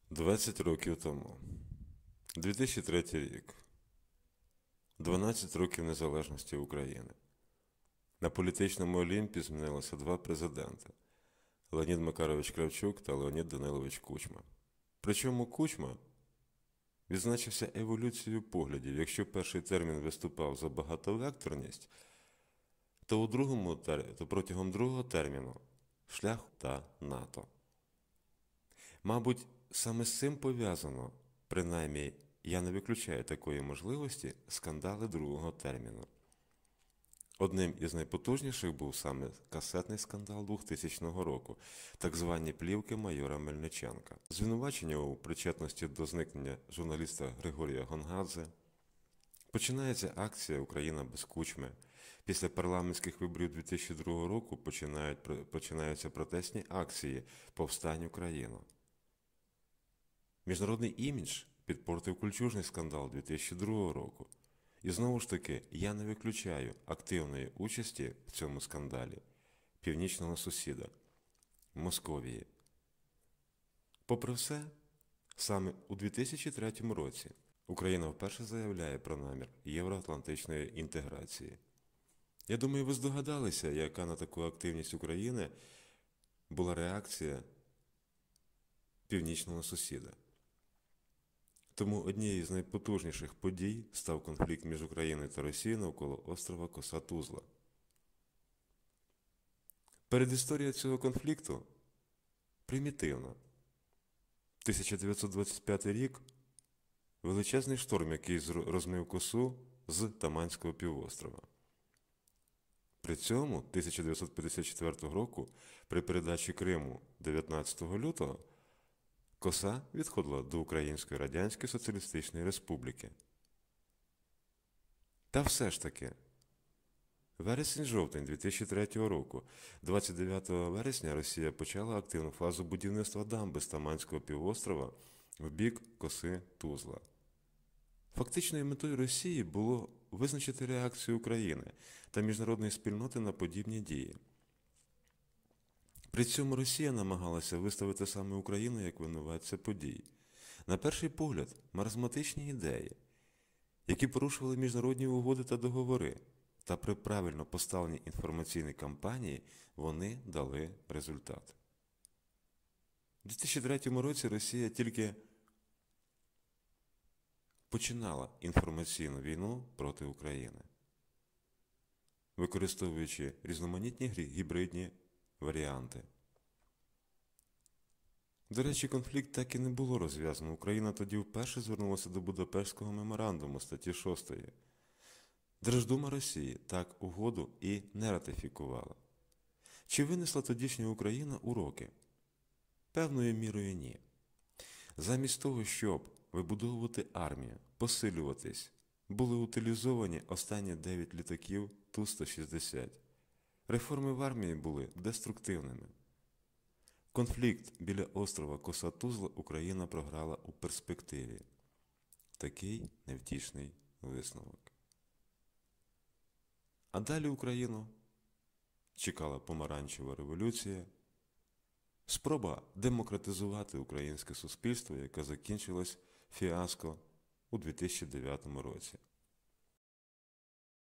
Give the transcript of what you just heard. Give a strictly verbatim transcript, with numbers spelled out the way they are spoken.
двадцять років тому. дві тисячі третій рік. дванадцять років незалежності України. На політичному Олімпі змінилося два президенти – Леонід Макарович Кравчук та Леонід Данилович Кучма. Причому Кучма відзначився еволюцією поглядів. Якщо перший термін виступав за багатовекторність, то, у другому, то протягом другого терміну – шлях та НАТО. Мабуть, саме з цим пов'язано, принаймні я не виключаю такої можливості, скандали другого терміну. Одним із найпотужніших був саме касетний скандал двохтисячного року, так звані плівки майора Мельниченка. Звинувачення у причетності до зникнення журналіста Григорія Гонгадзе. Починається акція «Україна без Кучми». Після парламентських виборів дві тисячі другого року починають, починаються протестні акції «Повстань Україну». Міжнародний імідж підпортив кульчужний скандал дві тисячі другого року. І знову ж таки, я не виключаю активної участі в цьому скандалі північного сусіда – Московії. Попри все, саме у дві тисячі третьому році Україна вперше заявляє про намір євроатлантичної інтеграції. Я думаю, ви здогадалися, яка на таку активність України була реакція північного сусіда. Тому однією з найпотужніших подій став конфлікт між Україною та Росією навколо острова Коса-Тузла. Передісторія цього конфлікту примітивна. тисяча дев'ятсот двадцять п'ятий рік – величезний шторм, який розмив Косу з Таманського півострова. При цьому тисяча дев'ятсот п'ятдесят четвертого року, при передачі Криму дев'ятнадцятого лютого, Коса відходила до Української Радянської Соціалістичної Республіки. Та все ж таки, вересень-жовтень дві тисячі третього року, двадцять дев'ятого вересня Росія почала активну фазу будівництва дамби з Таманського півострова в бік Коси-Тузла. Фактичною метою Росії було визначити реакцію України та міжнародної спільноти на подібні дії. При цьому Росія намагалася виставити саме Україну як винуватця подій. На перший погляд, маразматичні ідеї, які порушували міжнародні угоди та договори, та при правильно поставленій інформаційній кампанії вони дали результат. У дві тисячі третьому році Росія тільки починала інформаційну війну проти України, використовуючи різноманітні гібридні варіанти. До речі, конфлікт так і не було розв'язано. Україна тоді вперше звернулася до Будапештського меморандуму статті шостої. Держдума Росії так угоду і не ратифікувала. Чи винесла тодішня Україна уроки? Певною мірою ні. Замість того, щоб вибудовувати армію, посилюватись, були утилізовані останні дев'ять літаків Ту сто шістдесят. Реформи в армії були деструктивними. Конфлікт біля острова Коса-Тузла Україна програла у перспективі. Такий невтішний висновок. А далі Україну чекала помаранчева революція, спроба демократизувати українське суспільство, яка закінчилась фіаско у дві тисячі дев'ятому році.